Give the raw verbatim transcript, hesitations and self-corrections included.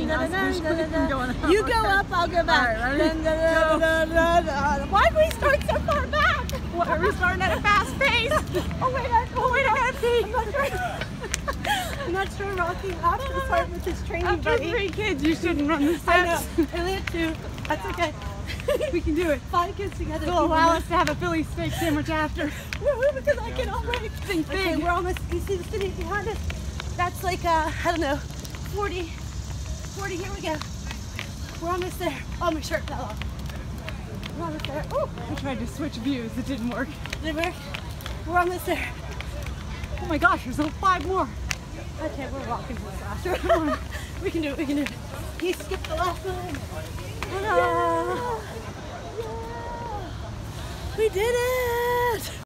dun, dun, dun, dun, dun. Going You go up, I'll go back. All right, ready? Dun, dun, dun, dun, dun, dun. Why did we start so far back? What, are we starting at a fast pace? Oh wait, I, oh wait, I gotta pee. I'm not sure. I'm not sure Rocky has to start with his training After buddy. three kids, you shouldn't run the I know. steps. I only have two. That's okay. We can do it. Five kids together. They'll allow us to have a Philly steak sandwich after. Woo-hoo, because I can already Think Okay, big. we're almost. You see the city behind us? That's like uh, I don't know, forty, forty. Here we go. We're almost there. Oh, my shirt fell off. We're almost there. Oh, I tried to switch views. It didn't work. did it work? We're almost there. Oh my gosh, there's still five more. Okay, we're walking this faster. Come on. We can do it. We can do it. He skipped the last one. Ta-da! Yeah. Yeah. We did it!